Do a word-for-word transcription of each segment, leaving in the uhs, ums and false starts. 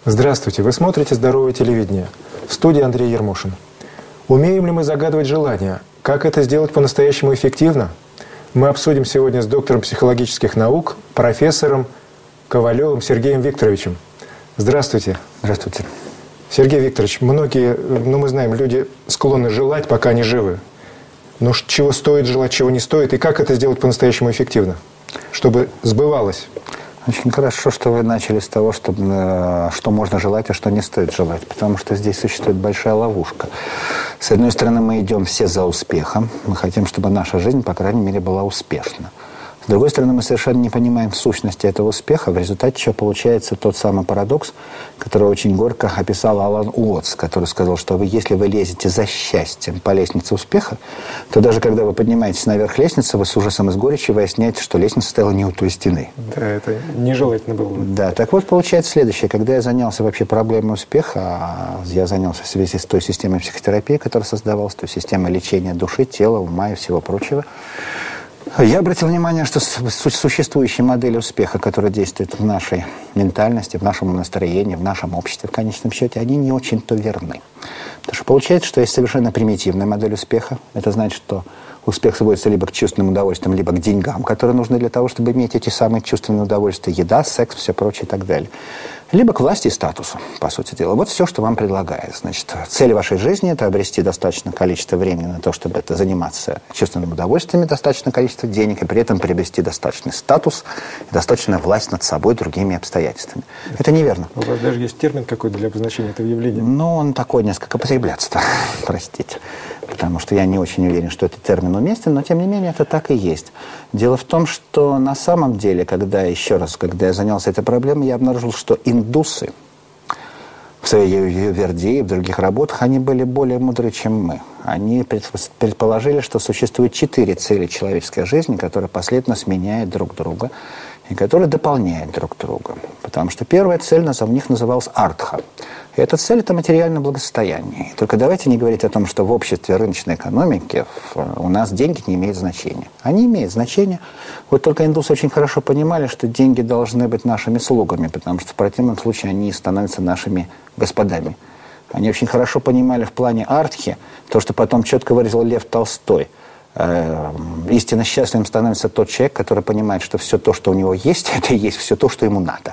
Здравствуйте, вы смотрите «Здоровое телевидение». В студии Андрей Ермошин. Умеем ли мы загадывать желания? Как это сделать по-настоящему эффективно? Мы обсудим сегодня с доктором психологических наук, профессором Ковалевым Сергеем Викторовичем. Здравствуйте. Здравствуйте. Сергей Викторович, многие, ну мы знаем, люди склонны желать, пока они живы. Но чего стоит желать, чего не стоит, и как это сделать по-настоящему эффективно, чтобы сбывалось? Очень хорошо, что вы начали с того, что, э, что можно желать, а что не стоит желать. Потому что здесь существует большая ловушка. С одной стороны, мы идем все за успехом. Мы хотим, чтобы наша жизнь, по крайней мере, была успешна. С другой стороны, мы совершенно не понимаем сущности этого успеха, в результате чего получается тот самый парадокс, который очень горько описал Алан Уотс, который сказал, что вы, если вы лезете за счастьем по лестнице успеха, то даже когда вы поднимаетесь наверх лестницы, вы с ужасом и с горечью выясняете, что лестница стояла не у той стены. Да, это нежелательно было. Да, так вот получается следующее. Когда я занялся вообще проблемой успеха, а я занялся в связи с той системой психотерапии, которая создавалась, той системой лечения души, тела, ума и всего прочего, я обратил внимание, что существующие модели успеха, которые действуют в нашей ментальности, в нашем настроении, в нашем обществе, в конечном счете, они не очень-то верны. Потому что получается, что есть совершенно примитивная модель успеха. Это значит, что успех сводится либо к чувственным удовольствиям, либо к деньгам, которые нужны для того, чтобы иметь эти самые чувственные удовольствия. Еда, секс, все прочее и так далее. Либо к власти и статусу, по сути дела. Вот все, что вам предлагает. Значит, цель вашей жизни – это обрести достаточное количество времени на то, чтобы это заниматься чувственными удовольствиями, достаточное количество денег, и при этом приобрести достаточный статус и достаточную власть над собой и другими обстоятельствами. Это, это неверно. У вас даже есть термин какой-то для обозначения этого явления? Ну, он такой несколько употребляется, простите. Потому что я не очень уверен, что этот термин уместен, но тем не менее это так и есть. Дело в том, что на самом деле, когда, еще раз, когда я занялся этой проблемой, я обнаружил, что индусы в своей Верде и в других работах, они были более мудры, чем мы. Они предположили, что существует четыре цели человеческой жизни, которые последовательно сменяют друг друга и которые дополняют друг друга. Потому что первая цель у них называлась артха. И эта цель – это материальное благосостояние. Только давайте не говорить о том, что в обществе рыночной экономики у нас деньги не имеют значения. Они имеют значение. Вот только индусы очень хорошо понимали, что деньги должны быть нашими слугами, потому что в противном случае они становятся нашими господами. Они очень хорошо понимали в плане артхи то, что потом четко выразил Лев Толстой. Э, истинно счастливым становится тот человек, который понимает, что все то, что у него есть, это и есть все то, что ему надо.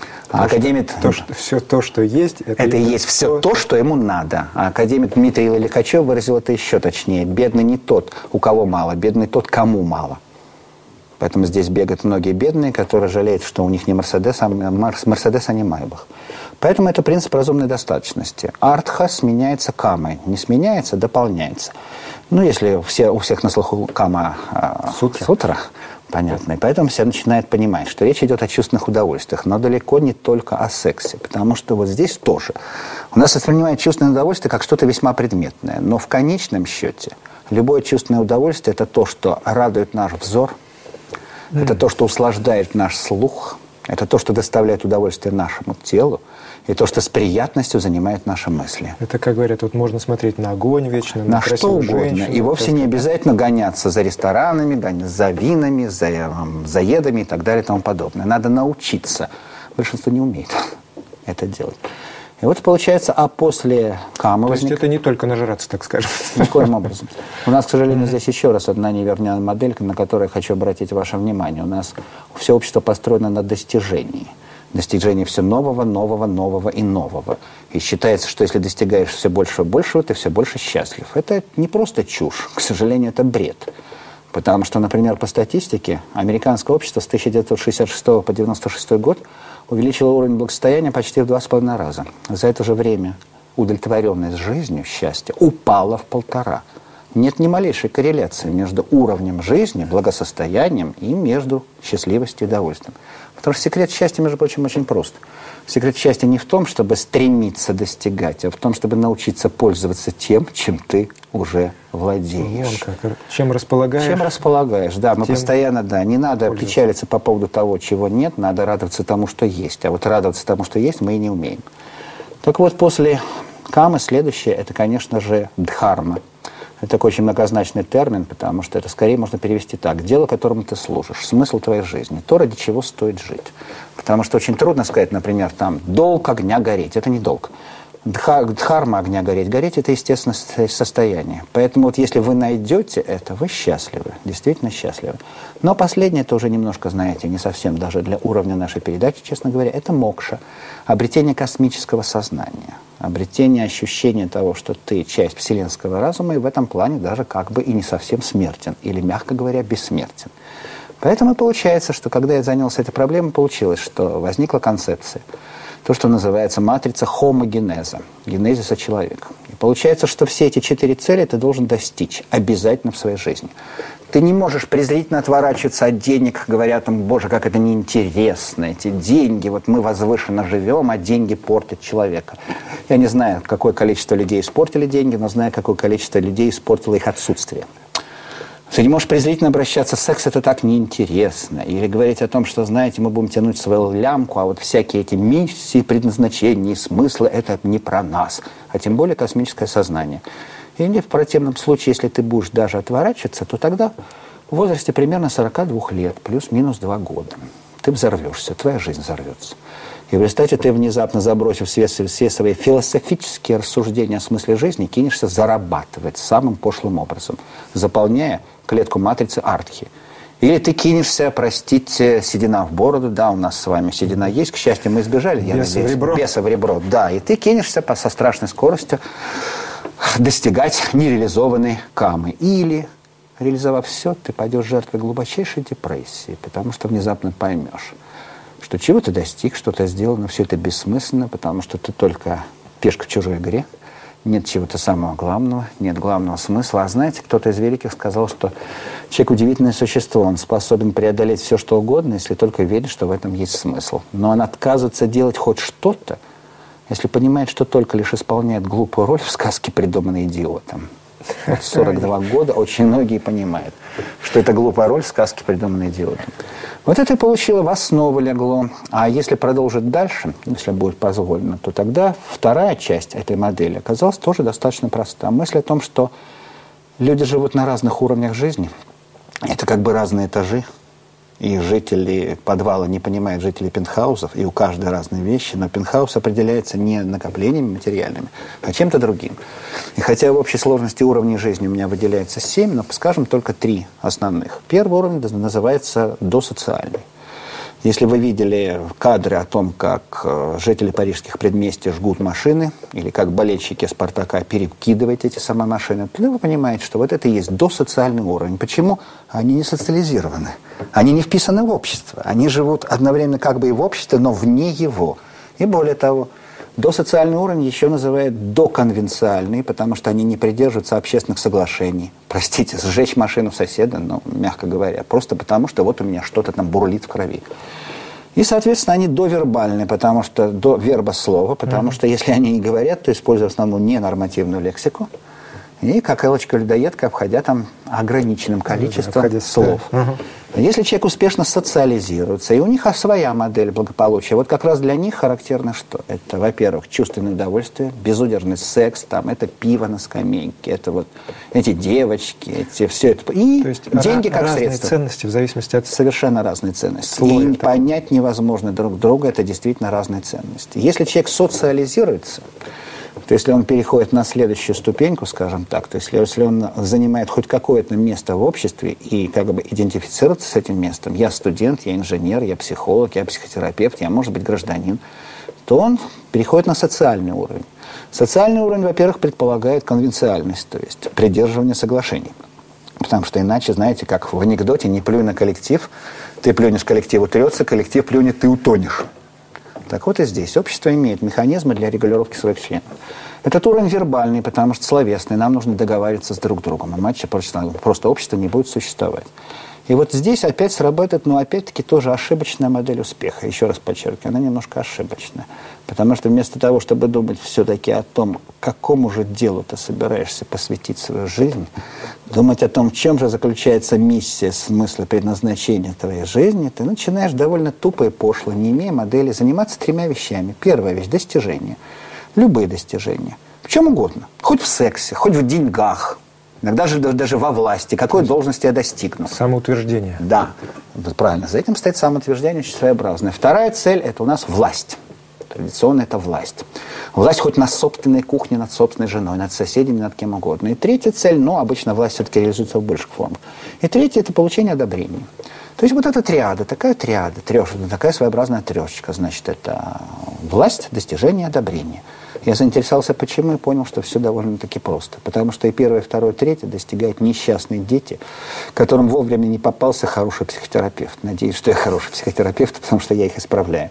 А академик... То, что, все то, что есть, это, это и есть все то, что ему надо. А академик Дмитрий Лихачев выразил это еще точнее. Бедный не тот, у кого мало, бедный тот, кому мало. Поэтому здесь бегают многие бедные, которые жалеют, что у них не Мерседес, а Мерседес, а не Майбах. Поэтому это принцип разумной достаточности. Артха сменяется камой. Не сменяется, дополняется. Ну, если все, у всех на слуху кама а, сутра. сутра, понятно. И поэтому все начинают понимать, что речь идет о чувственных удовольствиях, но далеко не только о сексе. Потому что вот здесь тоже. У нас воспринимают чувственное удовольствие как что-то весьма предметное. Но в конечном счете любое чувственное удовольствие – это то, что радует наш взор, mm. это то, что услаждает наш слух, это то, что доставляет удовольствие нашему телу, и то, что с приятностью занимает наши мысли. Это, как говорят, вот можно смотреть на огонь вечно, на, на что угодно. Женщину, и вовсе не обязательно гоняться за ресторанами, гоняться за винами, за, за едами и так далее и тому подобное. Надо научиться. Большинство не умеет это делать. И вот получается, а после камы... То возник... есть это не только нажраться, так скажем. Никоим образом. У нас, к сожалению, здесь еще раз одна неверная модель, на которую я хочу обратить ваше внимание. У нас все общество построено на достижении. Достижение все нового, нового, нового и нового. И считается, что если достигаешь все большего и большего, ты все больше счастлив. Это не просто чушь. К сожалению, это бред. Потому что, например, по статистике, американское общество с тысяча девятьсот шестьдесят шестого по девяносто шестой год увеличило уровень благосостояния почти в два с половиной раза. За это же время удовлетворенность жизнью, счастье упало в полтора. Нет ни малейшей корреляции между уровнем жизни, благосостоянием и между счастливостью и удовольствием. Потому что секрет счастья, между прочим, очень прост. Секрет счастья не в том, чтобы стремиться достигать, а в том, чтобы научиться пользоваться тем, чем ты уже владеешь. Вон как. Чем располагаешь? Чем располагаешь, да. Мы постоянно, да, не надо печалиться по поводу того, чего нет, надо радоваться тому, что есть. А вот радоваться тому, что есть, мы и не умеем. Так вот, после камы следующее, это, конечно же, дхарма. Это такой очень многозначный термин, потому что это скорее можно перевести так. Дело, которому ты служишь, смысл твоей жизни, то, ради чего стоит жить. Потому что очень трудно сказать, например, там, долг огня гореть. Это не долг. Дхарма огня гореть. Гореть – это естественное состояние. Поэтому вот если вы найдете это, вы счастливы, действительно счастливы. Но последнее, это уже немножко, знаете, не совсем даже для уровня нашей передачи, честно говоря, это мокша. Обретение космического сознания. Обретение ощущения того, что ты часть вселенского разума, и в этом плане даже как бы и не совсем смертен. Или, мягко говоря, бессмертен. Поэтому получается, что когда я занялся этой проблемой, получилось, что возникла концепция. То, что называется матрица хомогенеза, генезиса человека. И получается, что все эти четыре цели ты должен достичь обязательно в своей жизни. Ты не можешь презрительно отворачиваться от денег, говоря там, боже, как это неинтересно, эти деньги, вот мы возвышенно живем, а деньги портят человека. Я не знаю, какое количество людей испортили деньги, но знаю, какое количество людей испортило их отсутствие. Ты не можешь презрительно обращаться, секс это так неинтересно. Или говорить о том, что, знаете, мы будем тянуть свою лямку, а вот всякие эти миссии, предназначения и смыслы, это не про нас. А тем более космическое сознание. И в противном случае, если ты будешь даже отворачиваться, то тогда в возрасте примерно сорока двух лет, плюс-минус два года, ты взорвешься, твоя жизнь взорвется. И в результате ты, внезапно забросив все, все свои философические рассуждения о смысле жизни, кинешься зарабатывать самым пошлым образом, заполняя клетку матрицы Артхи. Или ты кинешься, простите, седина в бороду, да, у нас с вами седина есть, к счастью, мы избежали, я беса надеюсь, в ребро. беса в ребро, да, и ты кинешься по, со страшной скоростью достигать нереализованной камы. Или, реализовав все, ты пойдешь жертвой глубочайшей депрессии, потому что внезапно поймешь, что чего ты достиг, что ты сделал, но все это бессмысленно, потому что ты только пешка в чужой игре, нет чего-то самого главного, нет главного смысла. А знаете, кто-то из великих сказал, что человек удивительное существо, он способен преодолеть все, что угодно, если только верит, что в этом есть смысл. Но он отказывается делать хоть что-то, если понимает, что только лишь исполняет глупую роль в сказке, придуманной идиотом. Вот сорок два года очень многие понимают, что это глупая роль в сказке, придуманной идиотом. Вот это и получило, в основу легло. А если продолжить дальше, если будет позволено, то тогда вторая часть этой модели оказалась тоже достаточно проста. Мысль о том, что люди живут на разных уровнях жизни. Это как бы разные этажи. И жители подвала не понимают жителей пентхаусов, и у каждой разные вещи, но пентхаус определяется не накоплениями материальными, а чем-то другим. И хотя в общей сложности уровней жизни у меня выделяется семь, но, скажем, только три основных. Первый уровень называется досоциальный. Если вы видели кадры о том, как жители парижских предместий жгут машины, или как болельщики «Спартака» перекидывают эти самые машины, то вы понимаете, что вот это и есть досоциальный уровень. Почему? Они не социализированы. Они не вписаны в общество. Они живут одновременно как бы и в обществе, но вне его. И более того, досоциальный уровень еще называют доконвенциальный, потому что они не придерживаются общественных соглашений. Простите, сжечь машину соседа, ну, мягко говоря, просто потому что вот у меня что-то там бурлит в крови. И, соответственно, они довербальны, потому что до верба слова, потому mm-hmm. что если они не говорят, то используют в основном ненормативную лексику. И как элочка-людоедка, обходя там ограниченным количеством mm-hmm. слов. Mm-hmm. Если человек успешно социализируется, и у них своя модель благополучия, вот как раз для них характерно что? Это, во-первых, чувственное удовольствие, безудержный секс, там, это пиво на скамейке, это вот эти девочки, эти, все это. И то есть деньги как разные средство. ценности в зависимости от... Совершенно разные ценности. Слоя И такого. понять невозможно друг друга, это действительно разные ценности. Если человек социализируется, то если он переходит на следующую ступеньку, скажем так, то есть если он занимает хоть какое-то место в обществе и как бы идентифицируется с этим местом, я студент, я инженер, я психолог, я психотерапевт, я, может быть, гражданин, то он переходит на социальный уровень. Социальный уровень, во-первых, предполагает конвенциальность, то есть придерживание соглашений. Потому что иначе, знаете, как в анекдоте, не плюй на коллектив, ты плюнешь, коллектив утрется, коллектив плюнет, ты утонешь. Так вот и здесь. Общество имеет механизмы для регулировки своих членов. Этот уровень вербальный, потому что словесный. Нам нужно договариваться с друг другом. Иначе просто общество не будет существовать. И вот здесь опять срабатывает, но опять-таки тоже ошибочная модель успеха. Еще раз подчеркиваю, она немножко ошибочная. Потому что вместо того, чтобы думать все-таки о том, какому же делу ты собираешься посвятить свою жизнь, думать о том, в чем же заключается миссия, смысл и предназначение твоей жизни, ты начинаешь довольно тупо и пошло, не имея модели, заниматься тремя вещами. Первая вещь – достижения. Любые достижения. В чем угодно. Хоть в сексе, хоть в деньгах. Иногда же даже во власти. Какой должности я достигну? Самоутверждение. Да, правильно. За этим стоит самоутверждение очень своеобразное. Вторая цель – это у нас власть. Традиционно это власть. Власть хоть над собственной кухней, над собственной женой, над соседями, над кем угодно. И третья цель, но обычно власть все-таки реализуется в больших формах. И третья – это получение одобрения. То есть вот эта триада, такая триада, трешка, такая своеобразная трешечка, значит, это власть, достижение, одобрение. Я заинтересовался, почему, и понял, что все довольно-таки просто. Потому что и первое, и второе, и третье достигают несчастные дети, которым вовремя не попался хороший психотерапевт. Надеюсь, что я хороший психотерапевт, потому что я их исправляю.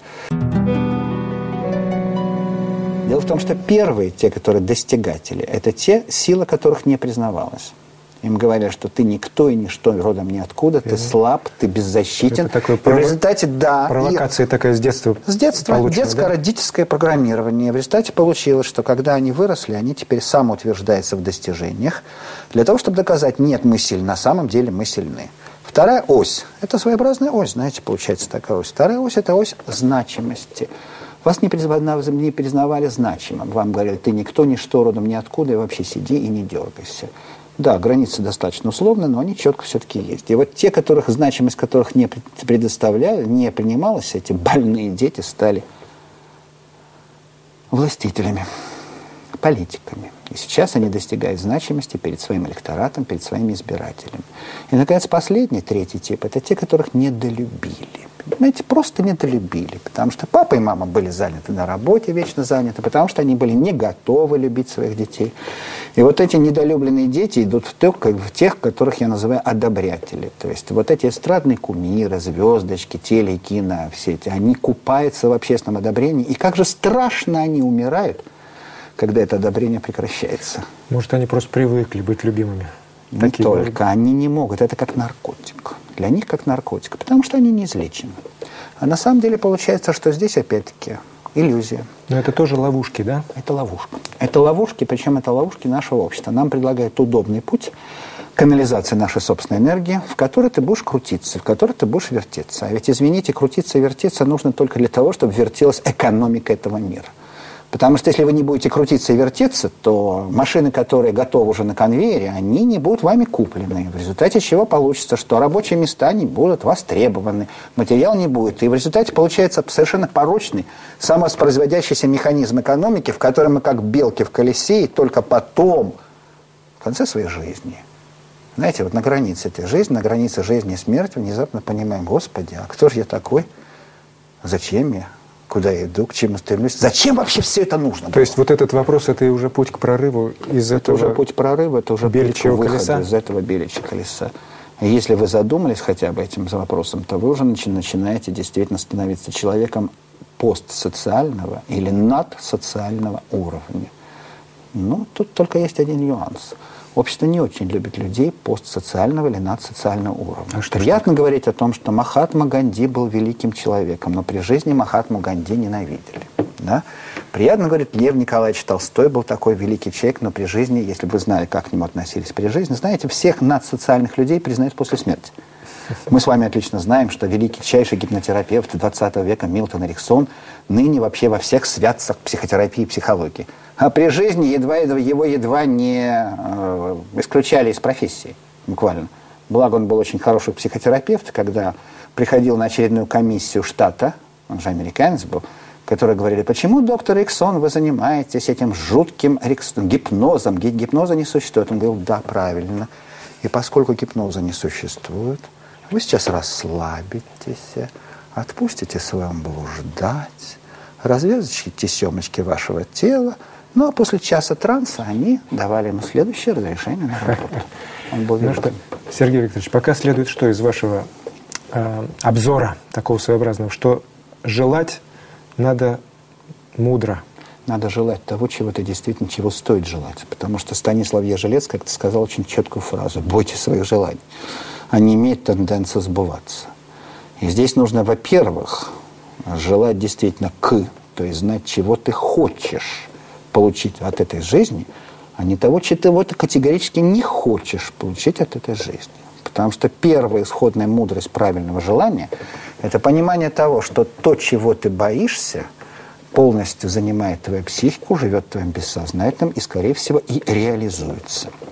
Дело в том, что первые, те, которые достигатели, это те, сила которых не признавалась. Им говорят, что ты никто и ничто, родом ниоткуда, ты слаб, ты беззащитен. Это такое и в результате, да, провокация и, такая с детства. С детства детское, да? Родительское программирование. В результате получилось, что когда они выросли, они теперь самоутверждаются в достижениях, для того, чтобы доказать, нет, мы сильны, на самом деле мы сильны. Вторая ось, это своеобразная ось, знаете, получается такая ось. Вторая ось, это ось значимости. Вас не признавали, не признавали значимым. Вам говорили, ты никто, ничто, родом ниоткуда, и вообще сиди и не дергайся. Да, границы достаточно условны, но они четко все-таки есть. И вот те, которых, значимость которых не предоставляли, не принималась, эти больные дети стали властителями, политиками. И сейчас они достигают значимости перед своим электоратом, перед своими избирателями. И, наконец, последний, третий тип, это те, которых недолюбили. Понимаете, просто недолюбили, потому что папа и мама были заняты на работе, вечно заняты, потому что они были не готовы любить своих детей. И вот эти недолюбленные дети идут в тех, в тех, которых я называю одобрятели. То есть вот эти эстрадные кумиры, звездочки, теле, кино, все эти, они купаются в общественном одобрении. И как же страшно они умирают, когда это одобрение прекращается. Может, они просто привыкли быть любимыми? Не Такие только, даже... они не могут. Это как наркотик. Для них как наркотик, потому что они неизлечимы. А на самом деле получается, что здесь опять-таки иллюзия. Но это тоже ловушки, да? Это ловушка. Это ловушки, причем это ловушки нашего общества. Нам предлагают удобный путь канализации нашей собственной энергии, в которой ты будешь крутиться, в которой ты будешь вертеться. А ведь, извините, крутиться и вертеться нужно только для того, чтобы вертелась экономика этого мира. Потому что если вы не будете крутиться и вертеться, то машины, которые готовы уже на конвейере, они не будут вами куплены. В результате чего получится, что рабочие места не будут востребованы, материал не будет. И в результате получается совершенно порочный, самовоспроизводящийся механизм экономики, в котором мы как белки в колесе, и только потом, в конце своей жизни, знаете, вот на границе этой жизни, на границе жизни и смерти, внезапно понимаем, Господи, а кто же я такой? Зачем я? Куда я иду, к чему стремлюсь? Зачем вообще все это нужно? То было? Есть вот этот вопрос, это и уже путь к прорыву из это этого... Это уже путь прорыва, это уже путь к выходу колеса? Из этого беличьего колеса. И если вы задумались хотя бы этим вопросом, то вы уже начинаете действительно становиться человеком постсоциального или надсоциального уровня. Ну, тут только есть один нюанс. Общество не очень любит людей постсоциального или надсоциального уровня. А что, Приятно что? говорить о том, что Махатма Ганди был великим человеком, но при жизни Махатму Ганди ненавидели. Да? Приятно говорить, Лев Николаевич Толстой был такой великий человек, но при жизни, если бы вы знали, как к нему относились при жизни, знаете, всех надсоциальных людей признают после смерти. Мы с вами отлично знаем, что величайший гипнотерапевт двадцатого века Милтон Эриксон ныне вообще во всех святцах психотерапии и психологии. А при жизни едва, его едва не э, исключали из профессии, буквально. Благо, он был очень хороший психотерапевт, когда приходил на очередную комиссию штата, он же американец был, которые говорили, почему, доктор Эриксон, вы занимаетесь этим жутким гипнозом? Гипноза не существует. Он говорил, да, правильно. И поскольку гипноза не существует, вы сейчас расслабитесь, отпустите своем блуждать, развяжите тесемочки вашего тела, ну а после часа транса они давали ему следующее разрешение на работу. Он был ну что, Сергей Викторович, пока следует что из вашего э, обзора, такого своеобразного, что желать надо мудро. Надо желать того, чего ты действительно, чего стоит желать. Потому что Станислав Ежелец как-то сказал очень четкую фразу: «Бойтесь своих желаний». Они имеют тенденцию сбываться. И здесь нужно, во-первых, желать действительно к, то есть знать, чего ты хочешь получить от этой жизни, а не того, чего ты категорически не хочешь получить от этой жизни. Потому что первая исходная мудрость правильного желания – это понимание того, что то, чего ты боишься, полностью занимает твою психику, живет в твоем бессознательном и, скорее всего, и реализуется.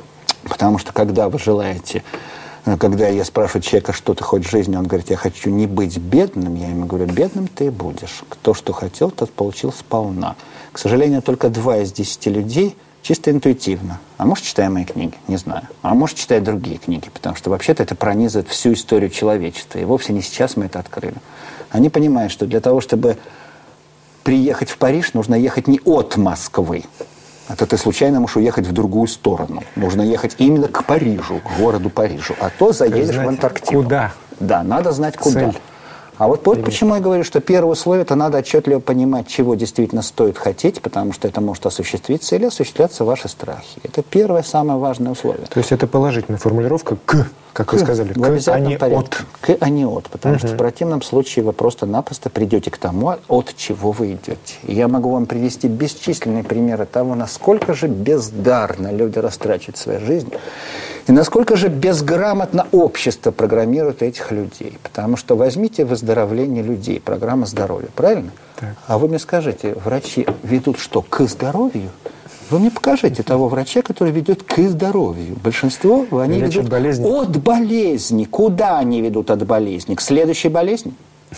Потому что когда вы желаете, когда я спрашиваю человека, что ты хочешь в жизни, он говорит, я хочу не быть бедным, я ему говорю, бедным ты и будешь. Кто что хотел, тот получил сполна. К сожалению, только два из десяти людей чисто интуитивно. А может, читая мои книги? Не знаю. А может, читая другие книги, потому что вообще-то это пронизывает всю историю человечества. И вовсе не сейчас мы это открыли. Они понимают, что для того, чтобы приехать в Париж, нужно ехать не от Москвы. А то ты случайно можешь уехать в другую сторону. Нужно ехать именно к Парижу, к городу Парижу. А то заедешь в Антарктиду. Куда? Да, надо знать, куда. Цель. А вот, вот почему я говорю, что первое условие, это надо отчетливо понимать, чего действительно стоит хотеть, потому что это может осуществиться или осуществляться ваши страхи. Это первое, самое важное условие. То есть это положительная формулировка «к», как вы сказали, в обязательном «к», а порядке. не «от». «К», а не «от», потому Угу. что в противном случае вы просто-напросто придете к тому, от чего вы идете. И я могу вам привести бесчисленные примеры того, насколько же бездарно люди растрачивают свою жизнь, и насколько же безграмотно общество программирует этих людей. Потому что возьмите выздоровление людей, программа здоровья, правильно? Так. А вы мне скажите, врачи ведут что, к здоровью? Вы мне покажите того врача, который ведет к здоровью. Большинство они Лечат ведут болезни. от болезни. Куда они ведут от болезни? К следующей болезни?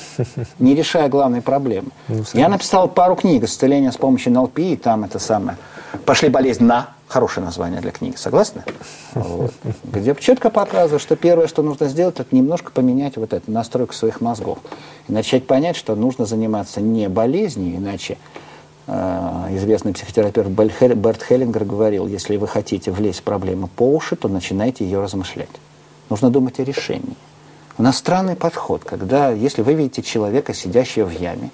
Не решая главной проблемы. Ну, я написал пару книг «Исцеление с помощью эн эл пи», и там это самое. «Пошли болезнь на». Хорошее название для книги, согласны? Вот. Где четко показываю, что первое, что нужно сделать, это немножко поменять вот эту настройку своих мозгов. И начать понять, что нужно заниматься не болезнью, иначе э, известный психотерапевт Берт Хеллингер говорил, если вы хотите влезть в проблему по уши, то начинайте ее размышлять. Нужно думать о решении. У нас странный подход, когда, если вы видите человека, сидящего в яме,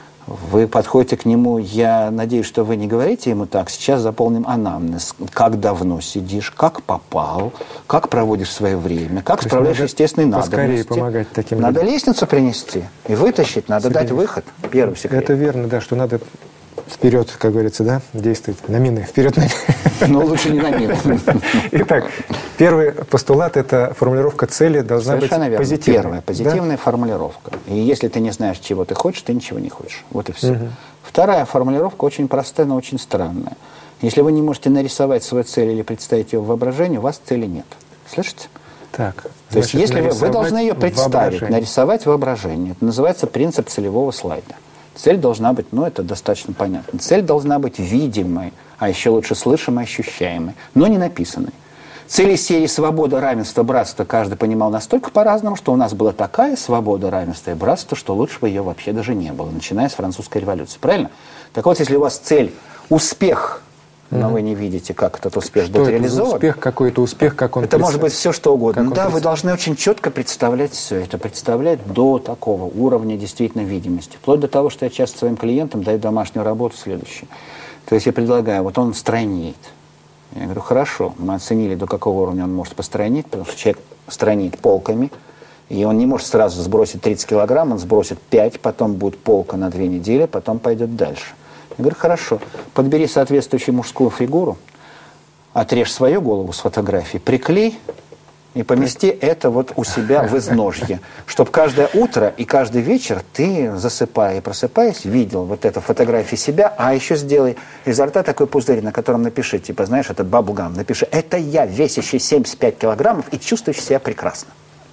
вы подходите к нему, я надеюсь, что вы не говорите ему так, сейчас заполним анамнез. Как давно сидишь, как попал, как проводишь свое время, как То справляешь естественные надобности. Помогать таким надо людям. Лестницу принести и вытащить, надо Сергей, дать выход. Первый секрет. Это верно, да, что надо вперед, как говорится, да, действовать. На мины, вперед на мины. Но лучше не на мины. Итак, первый постулат – это формулировка цели должна Совершенно быть верно. позитивной. Первая, позитивная да? формулировка. И если ты не знаешь, чего ты хочешь, ты ничего не хочешь. Вот и все. Угу. Вторая формулировка очень простая, но очень странная. Если вы не можете нарисовать свою цель или представить ее в воображении, у вас цели нет. Слышите? Так, То значит, есть, если вы, вы должны ее представить, нарисовать воображение. Это называется принцип целевого слайда. Цель должна быть, ну, это достаточно понятно. Цель должна быть видимой, а еще лучше слышимой, ощущаемой, но не написанной. Цели серии «Свобода, равенство, братство» каждый понимал настолько по-разному, что у нас была такая свобода, равенство и братство, что лучше бы ее вообще даже не было, начиная с французской революции. Правильно? Так вот, если у вас цель «успех», но mm-hmm. вы не видите, как этот успех что будет реализован. Успех, какой-то успех, как он Это может быть все, что угодно. Да, вы должны очень четко представлять все это, представлять до такого уровня действительно видимости. Вплоть до того, что я часто своим клиентам даю домашнюю работу следующую. То есть я предлагаю, вот он стройнеет. Я говорю, хорошо, мы оценили, до какого уровня он может постройнеть, потому что человек стройнеет полками, и он не может сразу сбросить тридцать килограмм, он сбросит пять, потом будет полка на две недели, потом пойдет дальше. Я говорю, хорошо, подбери соответствующую мужскую фигуру, отрежь свою голову с фотографии, приклей и помести это вот у себя в изножье, чтобы каждое утро и каждый вечер ты, засыпая и просыпаясь, видел вот эту фотографию себя, а еще сделай изо рта такой пузырь, на котором напиши, типа, знаешь, этот баблгам, напиши, это я, весящий семьдесят пять килограммов и чувствующий себя прекрасно.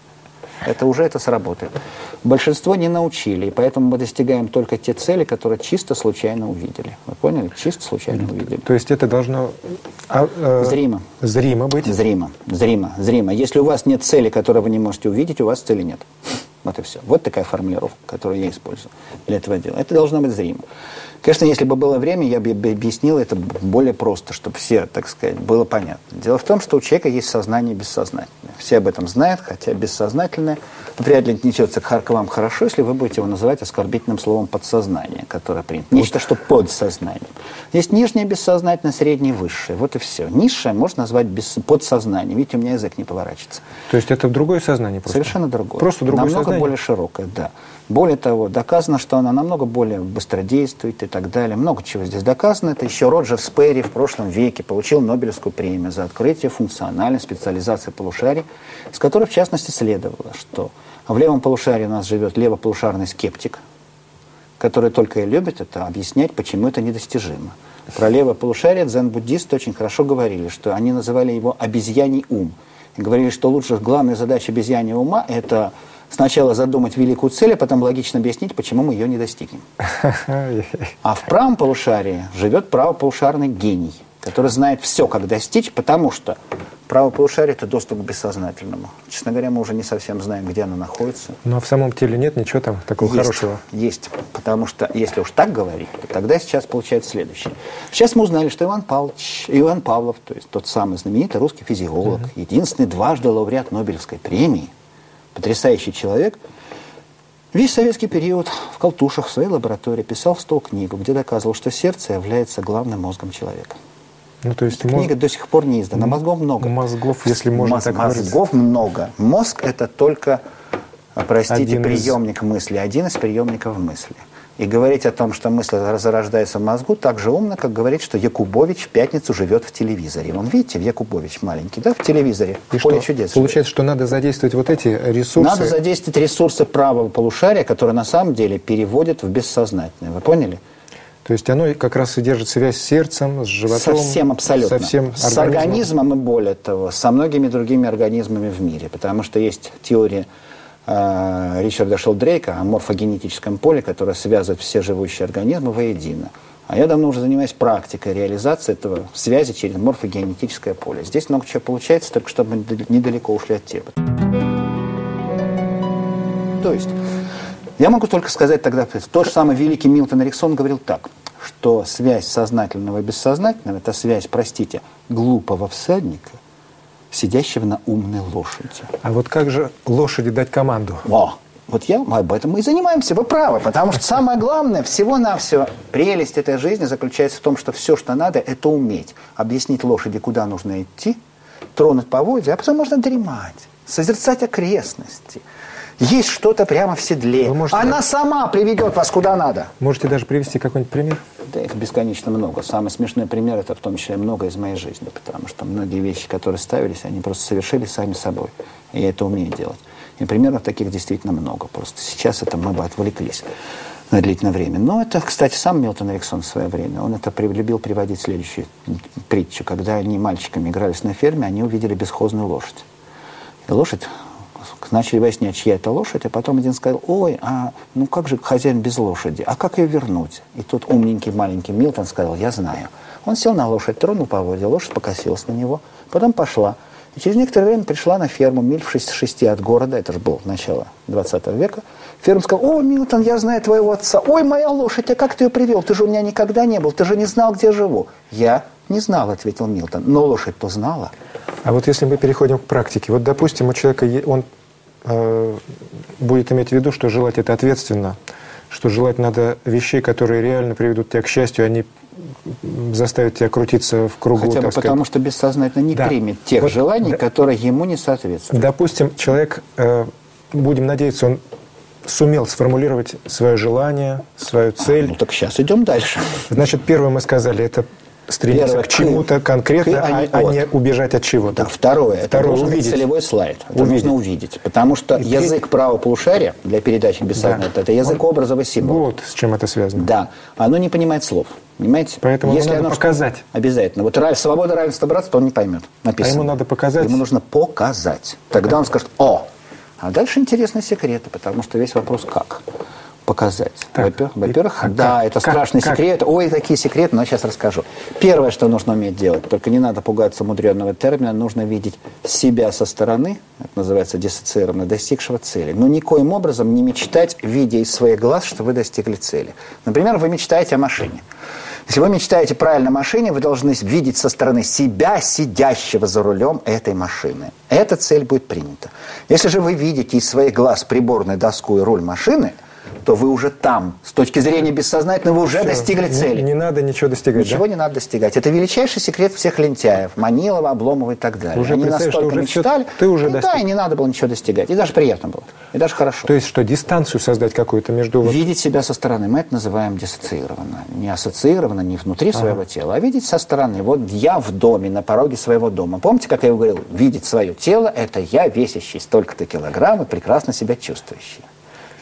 Это уже это сработает. Большинство не научили, и поэтому мы достигаем только те цели, которые чисто случайно увидели. Вы поняли? Чисто случайно увидели. То есть это должно... А, э, зримо. Зримо быть? Зримо, зримо, зримо. Если у вас нет цели, которую вы не можете увидеть, у вас цели нет. Вот и все. Вот такая формулировка, которую я использую для этого дела. Это должно быть зримо. Конечно, если бы было время, я бы объяснил это более просто, чтобы все, так сказать, было понятно. Дело в том, что у человека есть сознание бессознательное. Все об этом знают, хотя бессознательное вряд ли отнесется к вам хорошо, если вы будете его называть оскорбительным словом подсознание, которое принято. Нечто, что под сознанием. Есть нижнее бессознательное, среднее, высшее. Вот и все. Низшее можно назвать без, подсознанием. Видите, у меня язык не поворачивается. То есть это другое сознание просто? Совершенно другое. Просто другое Намного сознание? более широкое, да. Более того, доказано, что она намного более быстродействует и так далее. Много чего здесь доказано. Это еще Роджер Сперри в прошлом веке получил Нобелевскую премию за открытие функциональной специализации полушарий, с которой, в частности, следовало, что в левом полушарии у нас живет левополушарный скептик, который только и любит это объяснять, почему это недостижимо. Про левое полушарие дзен-буддисты очень хорошо говорили, что они называли его обезьяний ум. И говорили, что лучше главная задача обезьяньего ума – это сначала задумать великую цель, а потом логично объяснить, почему мы ее не достигнем. А в правом полушарии живет правополушарный гений, который знает все, как достичь, потому что правое полушарие – это доступ к бессознательному. Честно говоря, мы уже не совсем знаем, где оно находится. Но в самом теле нет ничего там такого есть, хорошего? Есть, потому что, если уж так говорить, то тогда сейчас получается следующее. Сейчас мы узнали, что Иван Павлович, Иван Павлов, то есть тот самый знаменитый русский физиолог, mm-hmm. единственный дважды лауреат Нобелевской премии, потрясающий человек, весь советский период в Колтушах в своей лаборатории писал в стол книгу, где доказывал, что сердце является главным мозгом человека. Ну, то есть Книга мозг... до сих пор не издана. Мозгов много. Мозгов, если можно Моз... так говорить. Мозгов много. Мозг – это только, простите, один приемник из... мысли, один из приемников мысли. И говорить о том, что мысль зарождается в мозгу, так же умно, как говорить, что Якубович в пятницу живет в телевизоре. Вон, видите, Якубович маленький, да, в телевизоре, и в поле что? чудес. Получается, что надо задействовать вот эти ресурсы? Надо задействовать ресурсы правого полушария, которые на самом деле переводят в бессознательное. Вы поняли? То есть оно как раз и держит связь с сердцем, с животом? Совсем абсолютно. Со всем с организмом и, более того, со многими другими организмами в мире. Потому что есть теория э, Ричарда Шелдрейка о морфогенетическом поле, которая связывает все живущие организмы воедино. А я давно уже занимаюсь практикой реализации этого связи через морфогенетическое поле. Здесь много чего получается, только чтобы мы недалеко ушли от темы. То есть... Я могу только сказать тогда, тот же самый великий Милтон Эриксон говорил так, что связь сознательного и бессознательного – это связь, простите, глупого всадника, сидящего на умной лошади. А вот как же лошади дать команду? О, вот я, об этом мы и занимаемся, вы правы, потому что самое главное, всего-навсего, прелесть этой жизни заключается в том, что все, что надо, это уметь объяснить лошади, куда нужно идти, тронуть поводья, а потом можно дремать, созерцать окрестности. Есть что-то прямо в седле. Можете... Она сама приведет вас куда надо. Можете даже привести какой-нибудь пример? Да, их бесконечно много. Самый смешной пример – это в том числе много из моей жизни, потому что многие вещи, которые ставились, они просто совершили сами собой. И я это умею делать. И примеров таких действительно много. Просто сейчас это мы бы отвлеклись на длительное время. Но это, кстати, сам Милтон Эриксон в свое время. Он это любил приводить следующую притчу. Когда они мальчиками игрались на ферме, они увидели бесхозную лошадь. И лошадь... Начали выяснять, чья это лошадь, а потом один сказал: ой, а ну как же хозяин без лошади, а как ее вернуть? И тут умненький маленький Милтон сказал: я знаю. Он сел на лошадь, тронул поводья, лошадь покосилась на него, потом пошла. И через некоторое время пришла на ферму, миль в шести от города, это же было начало двадцатого века. Фермер сказал: о, Милтон, я знаю твоего отца. Ой, моя лошадь, а как ты ее привел? Ты же у меня никогда не был, ты же не знал, где живу. Я не знал, ответил Милтон, но лошадь-то знала. А вот если мы переходим к практике, вот, допустим, у человека, он будет иметь в виду, что желать это ответственно, что желать надо вещей, которые реально приведут тебя к счастью, они заставят тебя крутиться в кругу. Хотя бы так потому, сказать. что бессознательно не да. примет тех вот, желаний, да. которые ему не соответствуют. Допустим, человек, э, будем надеяться, он сумел сформулировать свое желание, свою цель. А, ну так сейчас идем дальше. Значит, первое мы сказали, это стремиться Первое, к чему-то конкретно, к, а, а не убежать от чего-то. Да, второе, второе это должен увидеть. быть целевой слайд. Это Увидеть. нужно увидеть. Потому что И язык правого полушария для передачи бессознательного, да. это язык Он... образов и символов. Вот с чем это связано. Да, оно не понимает слов. Понимаете? Поэтому Если ему надо оно показать. Что... Обязательно. Вот равенство, свобода, равенство, братство, он не поймет. Написано. А ему надо показать. Ему нужно показать. Тогда он скажет: о! А дальше интересные секреты, потому что весь вопрос как показать. Во-первых, а да, как? это как? страшный как? секрет. Ой, такие секреты, но сейчас расскажу. Первое, что нужно уметь делать, только не надо пугаться мудренного термина, нужно видеть себя со стороны, это называется диссоциированно, достигшего цели. Но никоим образом не мечтать, видя из своих глаз, что вы достигли цели. Например, вы мечтаете о машине. Если вы мечтаете правильно о машине, вы должны видеть со стороны себя, сидящего за рулем этой машины. Эта цель будет принята. Если же вы видите из своих глаз приборную доску и руль машины, то вы уже там. С точки зрения бессознательного вы уже Все. достигли цели. Не, не надо ничего достигать. Ничего да? не надо достигать. Это величайший секрет всех лентяев. Манилова, Обломова и так далее. Уже Они настолько уже мечтали. Все, ты уже и да, и не надо было ничего достигать. И даже приятно было. И даже хорошо. То есть что, дистанцию создать какую-то между... Видеть себя со стороны. Мы это называем диссоциированно. Не ассоциированно, не внутри ага. своего тела, а видеть со стороны. Вот я в доме, на пороге своего дома. Помните, как я говорил? Видеть свое тело – это я, весящий столько-то килограмм и прекрасно себя чувствующий.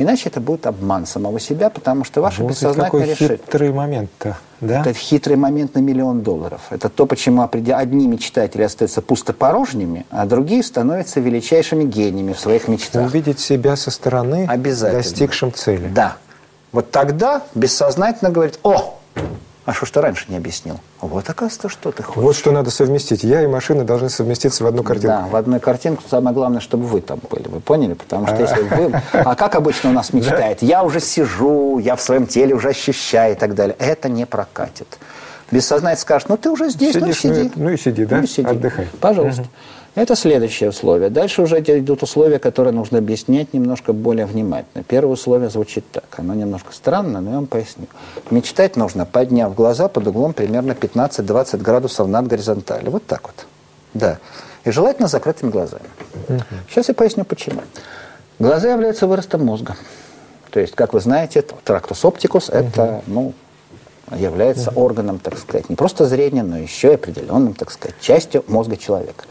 Иначе это будет обман самого себя, потому что ваше вот бессознательное решит. Какой хитрый момент-то, да? Это хитрый момент на миллион долларов. Это то, почему одни мечтатели остаются пустопорожними, а другие становятся величайшими гениями в своих мечтах. Увидеть себя со стороны, достигшим цели. Да. Вот тогда бессознательно говорит: о, а что ж ты раньше не объяснил? Вот, оказывается, что ты хочешь. Вот что надо совместить. Я и машина должны совместиться в одну картинку. Да, в одну картинку. Самое главное, чтобы вы там были. Вы поняли? Потому что если вы... А как обычно у нас мечтает? Я уже сижу, я в своем теле уже ощущаю и так далее. Это не прокатит. Бессознательно скажет: ну ты уже здесь, ну сиди. Ну и сиди, да? Отдыхай. Пожалуйста. Это следующее условие. Дальше уже идут условия, которые нужно объяснять немножко более внимательно. Первое условие звучит так. Оно немножко странно, но я вам поясню. Мечтать нужно, подняв глаза под углом примерно пятнадцать-двадцать градусов над горизонталью. Вот так вот. Да. И желательно с закрытыми глазами. Угу. Сейчас я поясню, почему. Глаза являются выростом мозга. То есть, как вы знаете, трактус оптикус угу. это, ну, является угу. органом, так сказать, не просто зрения, но еще и определенным, так сказать, частью мозга человека.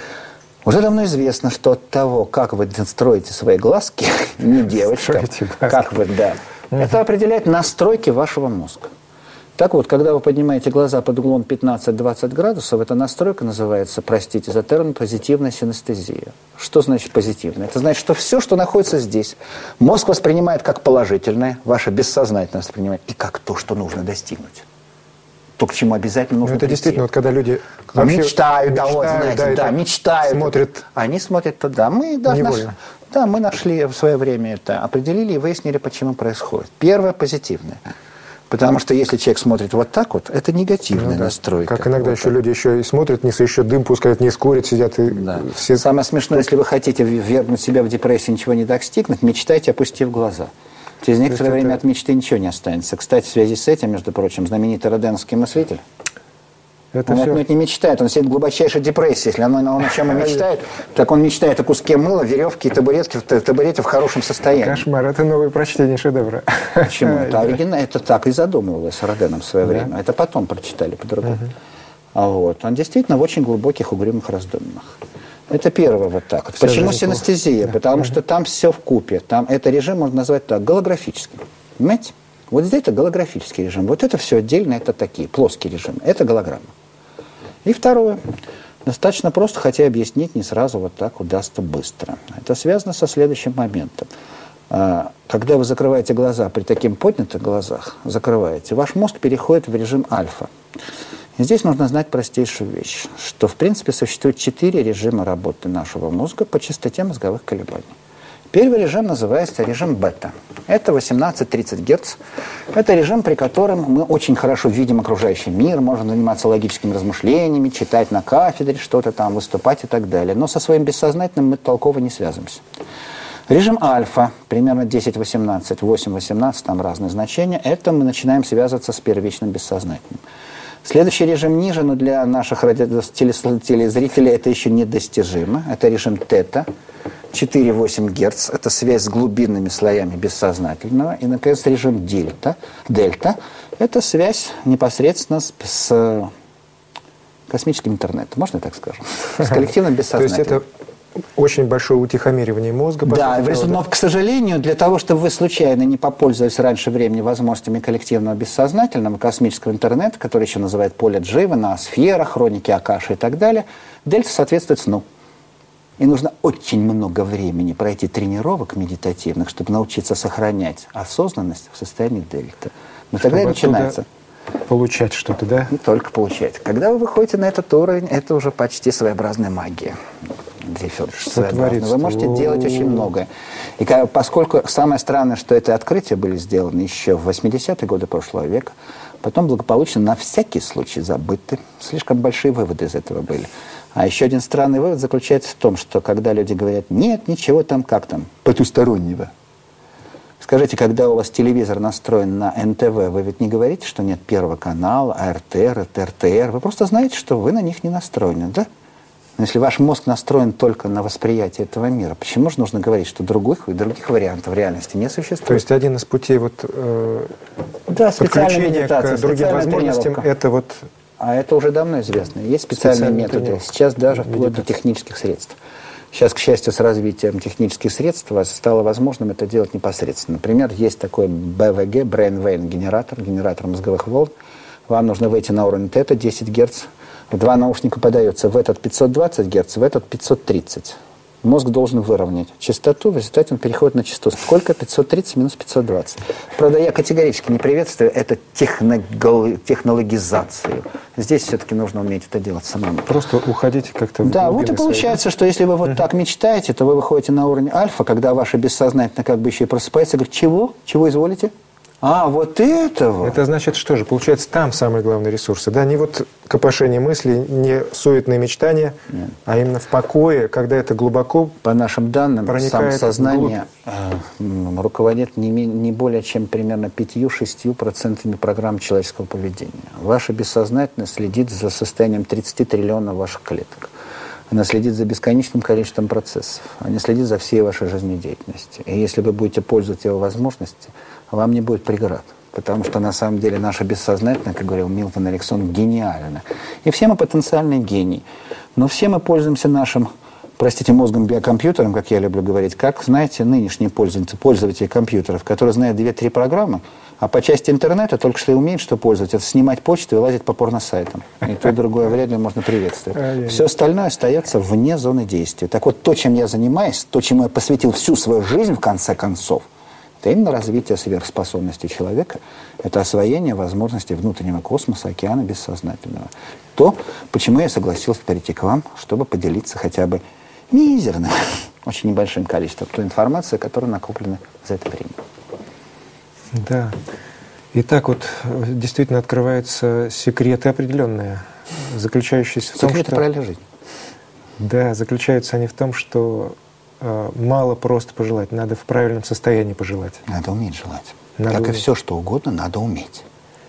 Уже давно известно, что от того, как вы строите свои глазки, не девочка, как вы, да, это определяет настройки вашего мозга. Так вот, когда вы поднимаете глаза под углом пятнадцать-двадцать градусов, эта настройка называется, простите за термин, позитивная синестезия. Что значит позитивная? Это значит, что все, что находится здесь, мозг воспринимает как положительное, ваше бессознательное воспринимает и как то, что нужно достигнуть. То, к чему обязательно нужно это прийти. Действительно, вот когда люди мечтают, да, вот, знаете, да, да, мечтают. Смотрят. Они смотрят туда. Мы даже наш, да, мы нашли в свое время это, определили и выяснили, почему происходит. Первое — позитивное. Потому что если человек смотрит вот так вот, это негативная ну, да. настройка. Как иногда вот еще так. люди еще и смотрят, не еще дым пускают, не скурят, сидят и да. все... Самое смешное, если вы хотите ввергнуть себя в депрессию, ничего не достигнуть, мечтайте, опустив глаза. Через некоторое время это... от мечты ничего не останется. Кстати, в связи с этим, между прочим, знаменитый роденовский мыслитель, это он все... отнюдь не мечтает, он сидит в глубочайшей депрессии. Если он, он о чем и мечтает, так он мечтает о куске мыла, веревке и табуретке, табурете в хорошем состоянии. Кошмар, это новое прочтение шедевра. Почему? Это оригинально, это так и задумывалось Роденом в свое да. время. Это потом прочитали по-другому. Угу. А вот. Он действительно в очень глубоких, угрюмых раздумьях. Это первое вот так. Вот. Почему синестезия? Да. Потому что там все вкупе. Там это режим можно назвать так, голографическим. Понимаете? Вот здесь это голографический режим. Вот это все отдельно, это такие, плоский режим. Это голограмма. И второе. Достаточно просто, хотя объяснить не сразу вот так удастся быстро. Это связано со следующим моментом. Когда вы закрываете глаза, при таких поднятых глазах закрываете, ваш мозг переходит в режим альфа. И здесь нужно знать простейшую вещь, что в принципе существует четыре режима работы нашего мозга по частоте мозговых колебаний. Первый режим называется режим бета. Это восемнадцать-тридцать герц. Это режим, при котором мы очень хорошо видим окружающий мир, можем заниматься логическими размышлениями, читать на кафедре, что-то там, выступать и так далее. Но со своим бессознательным мы толково не связываемся. Режим альфа, примерно десять-восемнадцать, восемь-восемнадцать, там разные значения, это мы начинаем связываться с первичным бессознательным. Следующий режим ниже, но для наших телезрителей это еще недостижимо. Это режим тета, четыре-восемь герц. Это связь с глубинными слоями бессознательного. И, наконец, режим дельта. Дельта – это связь непосредственно с, с космическим интернетом, можно я так скажу? С коллективным бессознательным. То есть это очень большое утихомиривание мозга. Да, сути, но, к сожалению, для того, чтобы вы случайно не попользовались раньше времени возможностями коллективного бессознательного, космического интернета, который еще называют поле Дживы, ноосфера, хроники Акаши и так далее, дельта соответствует сну. И нужно очень много времени пройти тренировок медитативных, чтобы научиться сохранять осознанность в состоянии дельта. Но чтобы тогда и начинается. Получать что-то, да? Не только получать. Когда вы выходите на этот уровень, это уже почти своеобразная магия. Вы можете делать очень многое. И поскольку самое странное, что это открытия были сделаны еще в восьмидесятые годы прошлого века, потом благополучно на всякий случай забыты. Слишком большие выводы из этого были. А еще один странный вывод заключается в том, что когда люди говорят, нет, ничего там, как там, потустороннего. Скажите, когда у вас телевизор настроен на эн тэ вэ, вы ведь не говорите, что нет Первого канала, а эр тэ эр, эр тэ эр. Вы просто знаете, что вы на них не настроены, да? Но если ваш мозг настроен только на восприятие этого мира, почему же нужно говорить, что других и других вариантов реальности не существует? То есть один из путей вот, э, да, подключения к другим возможностям – это вот… А это уже давно известно. Есть специальные, специальные методы, тренировки. Сейчас даже вплоть до технических средств. Сейчас, к счастью, с развитием технических средств стало возможным это делать непосредственно. Например, есть такой бэ вэ гэ, Brain-Wave генератор, генератор мозговых волн. Вам нужно выйти на уровень тета, десять герц. В два наушника подается в этот пятьсот двадцать герц, в этот пятьсот тридцать. Мозг должен выровнять частоту, в результате он переходит на частоту. Сколько? пятьсот тридцать минус пятьсот двадцать. Правда, я категорически не приветствую это техногол... технологизацию. Здесь все-таки нужно уметь это делать самому. Просто уходите как-то в Да, вот и получается, своей, да? Что если вы вот uh-huh. так мечтаете, то вы выходите на уровень альфа, когда ваше бессознательно как бы еще и просыпается, и говорит, чего? Чего изволите? А, вот этого. Это значит, что же? Получается, там самые главные ресурсы, да? Не вот копошение мыслей, не суетные мечтания, Нет. а именно в покое, когда это глубоко По нашим данным, самосознание э, руководит не, не более чем примерно пять-шесть процентами программ человеческого поведения. Ваше бессознательное следит за состоянием тридцать триллионов ваших клеток. Она следит за бесконечным количеством процессов. Она следит за всей вашей жизнедеятельностью. И если вы будете пользоваться его возможностями, вам не будет преград. Потому что на самом деле наше бессознательное, как говорил Милтон Эриксон, гениально. И все мы потенциальные гении. Но все мы пользуемся нашим, простите, мозгом-биокомпьютером, как я люблю говорить, как, знаете, нынешние пользователи, пользователи компьютеров, которые знают две-три программы, а по части интернета только что и умеют, что пользоваться, это снимать почту и лазить по порносайтам. И то, и другое вряд ли можно приветствовать. Все остальное остается вне зоны действия. Так вот, то, чем я занимаюсь, то, чему я посвятил всю свою жизнь, в конце концов, это именно развитие сверхспособностей человека, это освоение возможностей внутреннего космоса, океана бессознательного. То, почему я согласился прийти к вам, чтобы поделиться хотя бы мизерным, очень небольшим количеством той информации, которая накоплена за это время. Да. Итак, вот действительно открываются секреты определенные, заключающиеся в том, секреты что... правильной жизни. Да, заключаются они в том, что э, мало просто пожелать, надо в правильном состоянии пожелать. Надо уметь желать. Надо как уметь. И все, что угодно, надо уметь.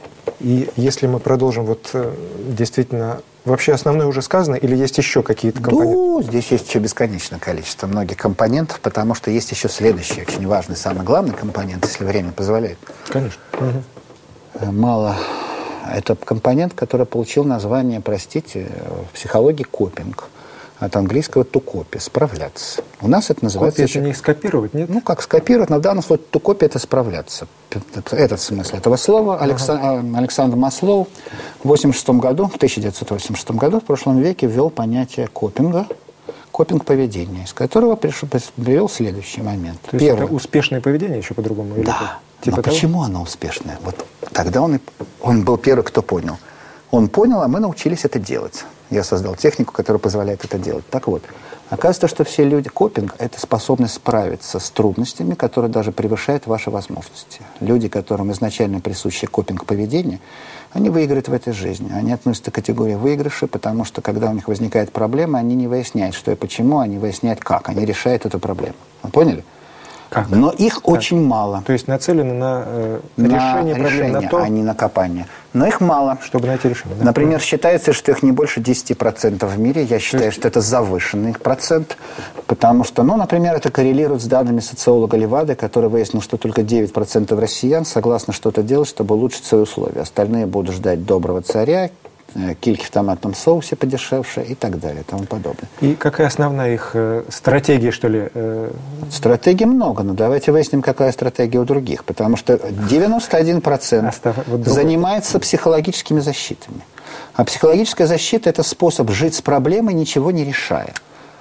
И если мы продолжим, вот э, действительно, вообще основное уже сказано, или есть еще какие-то компоненты? Ну, здесь есть еще бесконечное количество многих компонентов, потому что есть еще следующий, очень важный, самый главный компонент, если время позволяет. Конечно. Угу. Мало. Это компонент, который получил название, простите, в психологии копинг. От английского to copy, справляться. У нас это называется... Копия это не скопировать, нет? Ну, как скопировать, но в данном случае to copy это справляться. Этот смысл этого слова. Ага. Александр Маслоу в восемьдесят шестом году, в тысяча девятьсот восемьдесят шестом году, в прошлом веке, ввел понятие копинга, копинг поведения, из которого привел следующий момент. То есть Первый. Это успешное поведение еще по-другому? Или да. Типа но того? Почему оно успешное? Вот тогда он, и, он был первый, кто понял. Он понял, а мы научились это делать. Я создал технику, которая позволяет это делать. Так вот, оказывается, что все люди... Копинг – это способность справиться с трудностями, которые даже превышают ваши возможности. Люди, которым изначально присущи копинг поведения, они выиграют в этой жизни. Они относятся к категории выигрыша, потому что, когда у них возникает проблема, они не выясняют, что и почему, они выясняют, как. Они решают эту проблему. Вы поняли? Как? Но их как? очень мало. То есть нацелены на, э, на решение проблем, решение, на то, а не на копание. Но их мало. Чтобы найти решение. Да? Например, считается, что их не больше десяти процентов в мире. Я считаю, есть... что это завышенный процент. Потому что, ну, например, это коррелирует с данными социолога Левады, который выяснил, что только девять процентов россиян согласны что-то делать, чтобы улучшить свои условия. Остальные будут ждать доброго царя, кильки в томатном соусе подешевше и так далее, и тому подобное. И какая основная их э, стратегия, что ли? Э... Стратегий много, но давайте выясним, какая стратегия у других. Потому что девяносто один процент Остав... вот занимается психологическими защитами. А психологическая защита – это способ жить с проблемой, ничего не решая.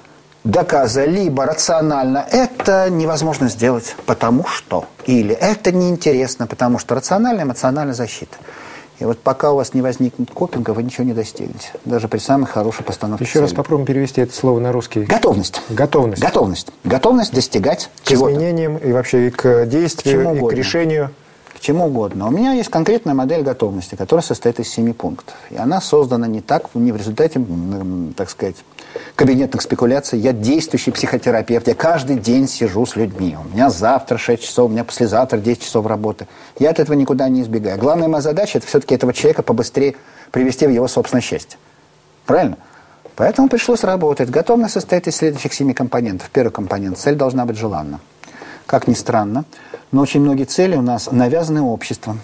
Доказа либо рационально это невозможно сделать, потому что. Или это неинтересно, потому что. Рациональная, эмоциональная защита. И вот пока у вас не возникнет копинга, вы ничего не достигнете. Даже при самой хорошей постановке Еще цели. раз попробуем перевести это слово на русский. Готовность. Готовность. Готовность. Готовность достигать к чего-то. изменениям и вообще и к действию, к и к решению. К чему угодно. У меня есть конкретная модель готовности, которая состоит из семи пунктов. И она создана не так, не в результате, так сказать, кабинетных спекуляций. Я действующий психотерапевт. Я каждый день сижу с людьми. У меня завтра шесть часов, у меня послезавтра десять часов работы. Я от этого никуда не избегаю. Главная моя задача – это все-таки этого человека побыстрее привести в его собственное счастье. Правильно? Поэтому пришлось работать. Готовность состоит из следующих семи компонентов. Первый компонент – цель должна быть желанна. Как ни странно, но очень многие цели у нас навязаны обществом.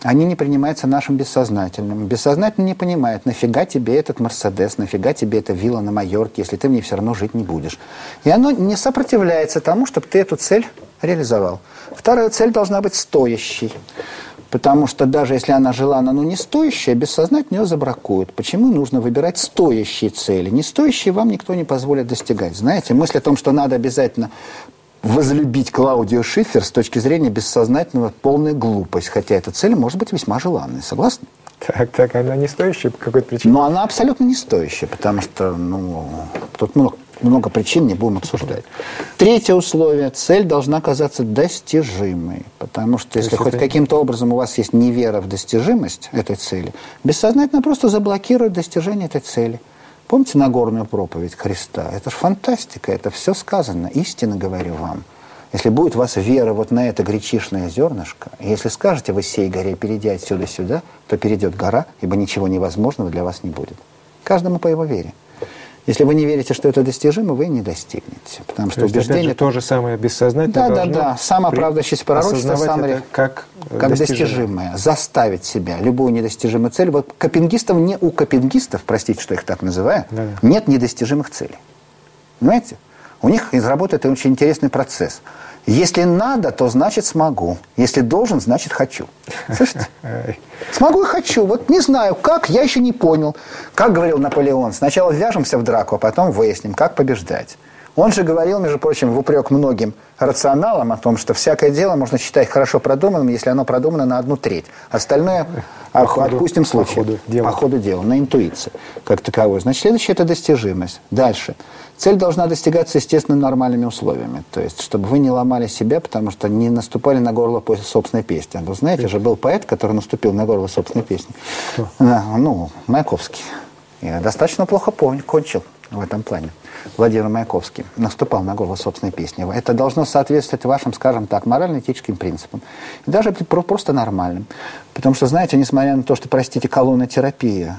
Они не принимаются нашим бессознательным. Бессознательно не понимает, нафига тебе этот Мерседес, нафига тебе эта вилла на Майорке, если ты мне все равно жить не будешь. И оно не сопротивляется тому, чтобы ты эту цель реализовал. Вторая цель должна быть стоящей. Потому что даже если она желанна, но не стоящая, бессознательно ее забракуют. Почему нужно выбирать стоящие цели? Не стоящие вам никто не позволит достигать. Знаете, мысль о том, что надо обязательно возлюбить Клаудио Шиффер с точки зрения бессознательного полная глупость. Хотя эта цель может быть весьма желанной. Согласны? Так, так, она не стоящая по какой-то причине? Но она абсолютно не стоящая, потому что, ну, тут много, много причин, не будем обсуждать. Третье условие. Цель должна казаться достижимой. Потому что если хоть каким-то образом у вас есть невера в достижимость этой цели, бессознательно просто заблокирует достижение этой цели. Помните Нагорную проповедь Христа? Это же фантастика, это все сказано. Истинно говорю вам. Если будет у вас вера вот на это гречишное зернышко, и если скажете вы сей горе, перейди отсюда сюда, то перейдет гора, ибо ничего невозможного для вас не будет. Каждому по его вере. Если вы не верите, что это достижимо, вы не достигнете. Потому что то есть, убеждение... опять же, то же самое бессознательное. Да, да, да. Самооправдывающееся пророчество, самое... как, как достижимое. достижимое. Заставить себя любую недостижимую цель. Вот копенгистов, не у копенгистов, простите, что их так называю, да. Нет недостижимых целей. Понимаете? У них разработает очень интересный процесс. Если надо, то значит смогу. Если должен, значит хочу. Слышите? Смогу и хочу. Вот не знаю, как, я еще не понял. Как говорил Наполеон, сначала ввяжемся в драку, а потом выясним, как побеждать. Он же говорил, между прочим, в упрек многим рационалам о том, что всякое дело можно считать хорошо продуманным, если оно продумано на одну треть. Остальное по ходу, отпустим случай. По ходу дела. По ходу дела, на интуиции как таковой. Значит, следующее – это достижимость. Дальше. Цель должна достигаться естественно нормальными условиями. То есть, чтобы вы не ломали себя, потому что не наступали на горло после собственной песни. Вы знаете, же был поэт, который наступил на горло собственной песни. Кто? Ну, Маяковский. Я достаточно плохо помню, кончил в этом плане. Владимир Маяковский наступал на горло собственной песни. Это должно соответствовать вашим, скажем так, морально-этическим принципам. И даже просто нормальным. Потому что, знаете, несмотря на то, что, простите, колонотерапия,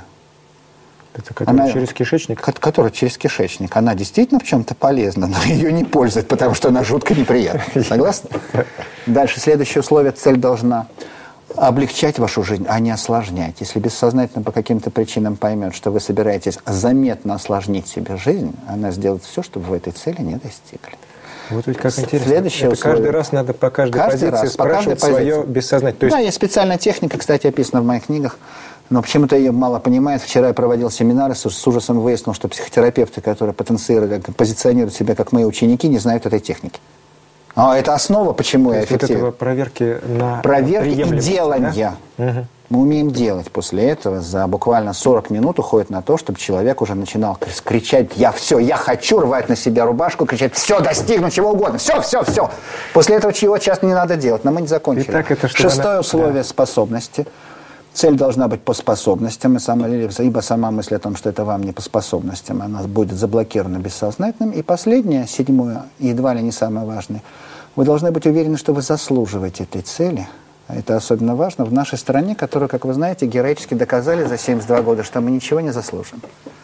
это которая она, через кишечник? Которая через кишечник. Она действительно в чем-то полезна, но ее не пользуют, потому что она жутко неприятна. Согласны? Дальше, следующее условие. Цель должна облегчать вашу жизнь, а не осложнять. Если бессознательно по каким-то причинам поймет, что вы собираетесь заметно осложнить себе жизнь, она сделает все, чтобы вы этой цели не достигли. Вот ведь как интересно. Следующее Это условие. Каждый раз надо по каждой каждый позиции раз, спрашивать по каждой свое бессознательное. То есть... Да, есть специальная техника, кстати, описана в моих книгах, но почему-то ее мало понимает. Вчера я проводил семинары, с, с ужасом выяснил, что психотерапевты, которые потенцируют, позиционируют себя как мои ученики, не знают этой техники. А это основа, почему То я есть эффективен. Вот этого проверки на проверки и делания. Да? Угу. Мы умеем делать. После этого за буквально сорок минут уходит на то, чтобы человек уже начинал кричать: я все, я хочу, рвать на себя рубашку, кричать: все, достигну, чего угодно, все, все, все. После этого чего часто не надо делать, но мы не закончили. Итак, это Шестое она... условие да. способности. Цель должна быть по способностям, ибо сама мысль о том, что это вам не по способностям, она будет заблокирована бессознательным. И последнее, седьмое, едва ли не самое важное, вы должны быть уверены, что вы заслуживаете этой цели. Это особенно важно в нашей стране, которую, как вы знаете, героически доказали за семьдесят два года, что мы ничего не заслужим.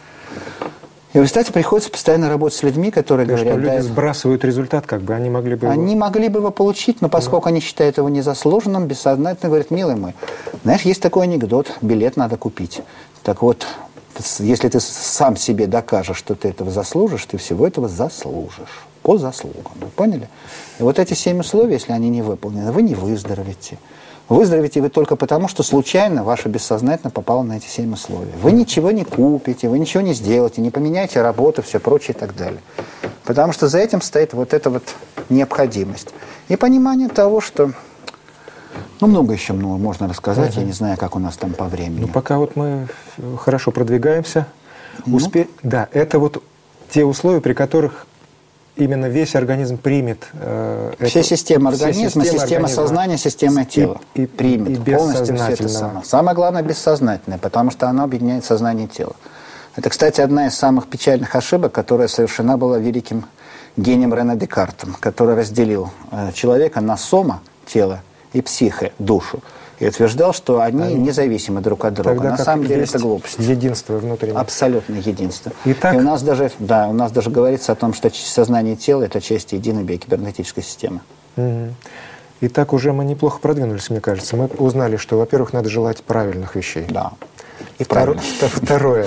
И в результате приходится постоянно работать с людьми, которые да, говорят... Что люди да, сбрасывают результат, как бы, они могли бы... Они его... могли бы его получить, но поскольку да. они считают его незаслуженным, бессознательно говорят: милый мой, знаешь, есть такой анекдот, билет надо купить. Так вот, если ты сам себе докажешь, что ты этого заслужишь, ты всего этого заслужишь. По заслугам. Вы поняли? И вот эти семь условий, если они не выполнены, вы не выздоровеете. Выздоровеете вы только потому, что случайно ваше бессознательно попало на эти семь условий. Вы ничего не купите, вы ничего не сделаете, не поменяете работу, все прочее и так далее. Потому что за этим стоит вот эта вот необходимость. И понимание того, что... Ну, много еще много можно рассказать, uh-huh. я не знаю, как у нас там по времени. Ну, пока вот мы хорошо продвигаемся. Ну? Успе... Да, это вот те условия, при которых именно весь организм примет... Э, все эту, системы организма, система, система организма, сознания, система тела. И, и, примет и полностью все это самое. Самое главное бессознательное, потому что оно объединяет сознание и тело. Это, кстати, одна из самых печальных ошибок, которая совершена была великим гением Рене Декартом, который разделил э, человека на сома, тело, и психе, душу. И утверждал, что они, они независимы друг от друга. Тогда на самом деле это глупость. Единство внутреннее. Абсолютное единство. Итак, и у нас даже, да, у нас даже говорится о том, что сознание и тело – это часть единой биокибернетической системы. Угу. Итак, уже мы неплохо продвинулись, мне кажется. Мы узнали, что, во-первых, надо желать правильных вещей. Да. И Второ... Второе.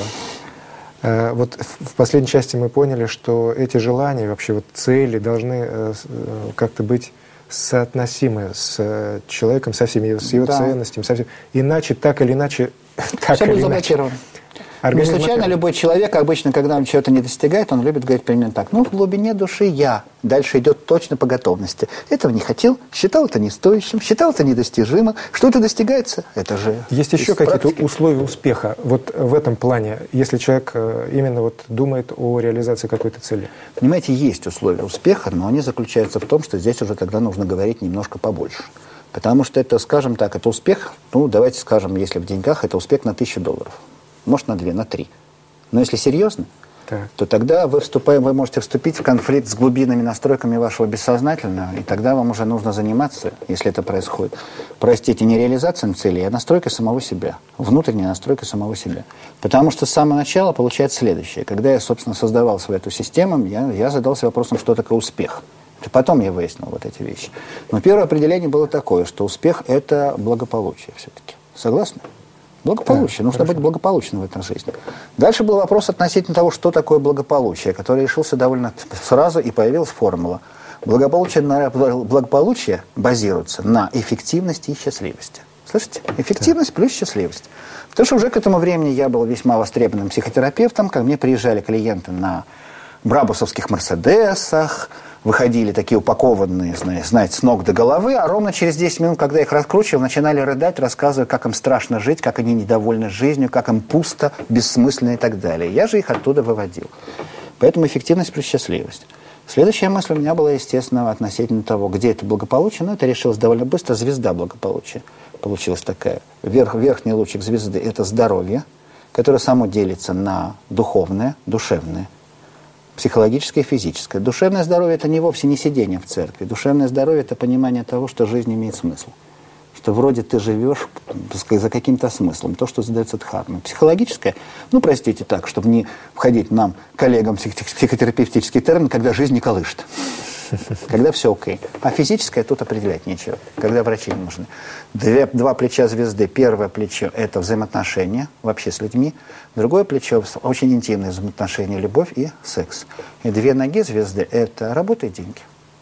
Вот в последней части мы поняли, что эти желания, вообще вот цели должны как-то быть соотносимы с человеком, со всеми его, с его да. ценностями. Со всем... Иначе, так или иначе... Так Все или будет иначе. заблокировано. Не случайно любой человек, обычно, когда он чего-то не достигает, он любит говорить примерно так. Ну, в глубине души я. Дальше идет точно по готовности. Этого не хотел, считал это нестоящим, считал это недостижимым. Что это достигается? Это же... Есть еще какие-то условия успеха вот в этом плане, если человек именно вот думает о реализации какой-то цели? Понимаете, есть условия успеха, но они заключаются в том, что здесь уже тогда нужно говорить немножко побольше. Потому что это, скажем так, это успех, ну, давайте скажем, если в деньгах, это успех на тысячу долларов. Может, на две, на три. Но если серьезно, так. то тогда вы, вступаем, вы можете вступить в конфликт с глубинными настройками вашего бессознательного, и тогда вам уже нужно заниматься, если это происходит, простите, не реализацией целей, а настройкой самого себя, внутренней настройкой самого себя. Потому что с самого начала получается следующее. Когда я, собственно, создавал свою эту систему, я, я задался вопросом, что такое успех. Это потом я выяснил вот эти вещи. Но первое определение было такое, что успех – это благополучие все-таки. Согласны? Благополучие. Да, Нужно хорошо. быть благополучным в этой жизни. Дальше был вопрос относительно того, что такое благополучие, который решился довольно сразу, и появилась формула. Благополучие, благополучие базируется на эффективности и счастливости. Слышите? Эффективность да. плюс счастливость. Потому что уже к этому времени я был весьма востребованным психотерапевтом. Ко мне приезжали клиенты на брабусовских мерседесах, выходили такие упакованные, знаете, с ног до головы, а ровно через десять минут, когда их раскручивал, начинали рыдать, рассказывая, как им страшно жить, как они недовольны жизнью, как им пусто, бессмысленно и так далее. Я же их оттуда выводил. Поэтому эффективность плюс счастливость. Следующая мысль у меня была, естественно, относительно того, где это благополучие, но это решилось довольно быстро, звезда благополучия. Получилась такая. Верх, верхний лучик звезды – это здоровье, которое само делится на духовное, душевное, психологическое и физическое. Душевное здоровье – это не вовсе не сидение в церкви. Душевное здоровье – это понимание того, что жизнь имеет смысл. Что вроде ты живешь, так сказать, за каким-то смыслом. То, что задается дхармой. Психологическое, ну, простите так, чтобы не входить нам, коллегам, в психотерапевтический термин, когда жизнь не колышет. Когда все окей. А физическое тут определять нечего. Когда врачи не нужны. Две, два плеча звезды. Первое плечо – это взаимоотношения вообще с людьми. Другое плечо – очень интимные взаимоотношения, любовь и секс. И две ноги звезды – это работа и деньги.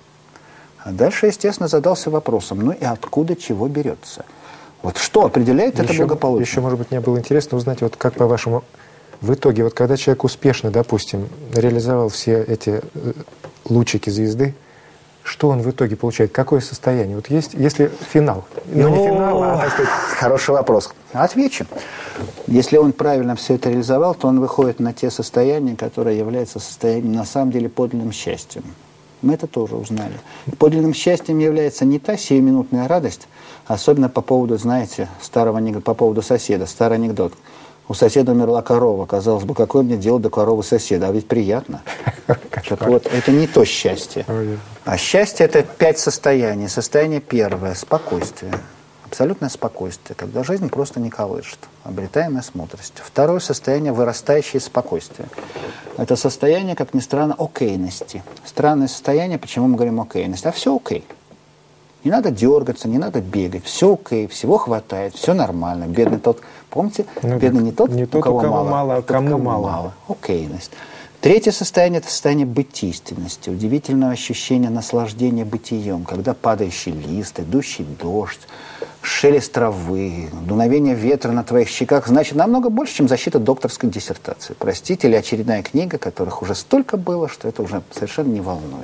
А дальше, естественно, задался вопросом, ну и откуда чего берется? Вот что определяет еще, это благополучие? Еще, может быть, мне было интересно узнать, вот как, по-вашему, в итоге, вот когда человек успешно, допустим, реализовал все эти лучики звезды, что он в итоге получает? Какое состояние? Вот есть, если финал, ну, не финал, а, так сказать... Хороший вопрос. Отвечу. Если он правильно все это реализовал, то он выходит на те состояния, которые являются состоянием, на самом деле, подлинным счастьем. Мы это тоже узнали. Подлинным счастьем является не та сиюминутная радость, особенно по поводу, знаете, старого анекдота, по поводу соседа, старый анекдот. У соседа умерла корова. Казалось бы, какое мне дело до коровы соседа? А ведь приятно. Так вот, это не то счастье. А счастье – это пять состояний. Состояние первое – спокойствие. Абсолютное спокойствие, когда жизнь просто не колышет, обретаемая с мудростью. Второе состояние – вырастающее спокойствие. Это состояние, как ни странно, окейности. Странное состояние, почему мы говорим окейность? А все окей. Не надо дергаться, не надо бегать. Все окей, всего хватает, все нормально. Бедный тот, помните, ну, бедный не тот, не у тот, кого, у кого мало, мало, а кому, кому мало. мало. Окейность. Третье состояние – это состояние бытийственности, удивительного ощущения наслаждения бытием, когда падающий лист, идущий дождь, шелест травы, дуновение ветра на твоих щеках, значит, намного больше, чем защита докторской диссертации. Простите, или очередная книга, которых уже столько было, что это уже совершенно не волнует.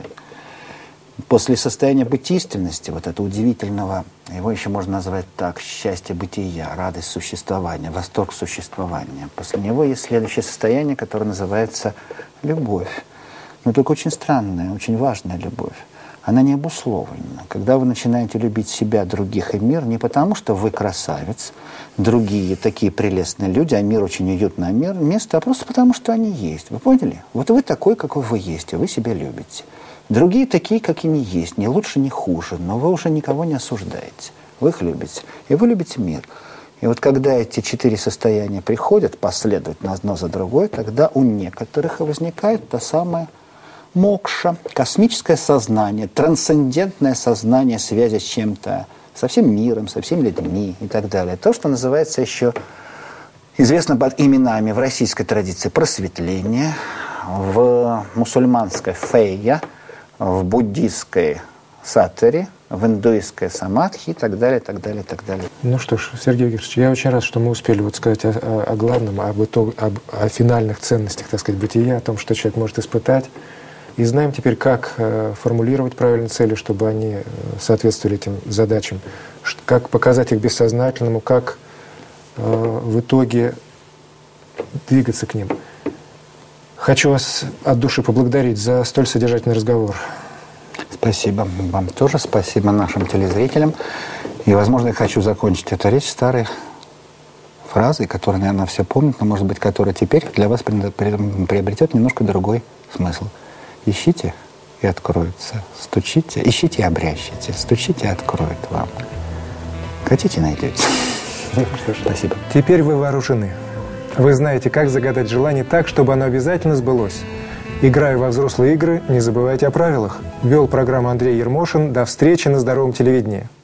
После состояния бытийственности, вот этого удивительного, его еще можно назвать так, счастье бытия, радость существования, восторг существования. После него есть следующее состояние, которое называется любовь. Но только очень странная, очень важная любовь. Она не обусловлена. Когда вы начинаете любить себя, других и мир, не потому, что вы красавец, другие такие прелестные люди, а мир очень уютное место, а просто потому, что они есть. Вы поняли? Вот вы такой, какой вы есть, и вы себя любите. Другие такие, какими есть, не лучше, не хуже, но вы уже никого не осуждаете. Вы их любите. И вы любите мир. И вот когда эти четыре состояния приходят последовательно одно за другой, тогда у некоторых возникает та самая мокша, космическое сознание, трансцендентное сознание связи с чем-то, со всем миром, со всеми людьми и так далее. То, что называется еще, известно под именами в российской традиции просветление, в мусульманской фейя, в буддийской сатори, в индуистской самадхи и так далее, и так далее, и так далее. Ну что ж, Сергей Викторович, я очень рад, что мы успели вот сказать о, о, о главном, об, итог, об, о финальных ценностях, так сказать, бытия, о том, что человек может испытать. И знаем теперь, как э, формулировать правильные цели, чтобы они э, соответствовали этим задачам, как показать их бессознательному, как э, в итоге двигаться к ним. Хочу вас от души поблагодарить за столь содержательный разговор. Спасибо вам тоже, спасибо нашим телезрителям. И, возможно, я хочу закончить эту речь старой фразой, которую, наверное, все помнят, но, может быть, которая теперь для вас приобретет немножко другой смысл. Ищите и откроется. Стучите, ищите и обрящите. Стучите и откроет вам. Хотите, найдете. Спасибо. Теперь вы вооружены. Вы знаете, как загадать желание так, чтобы оно обязательно сбылось. Играя во взрослые игры, не забывайте о правилах. Вел программу Андрей Ермошин. До встречи на Здоровом телевидении.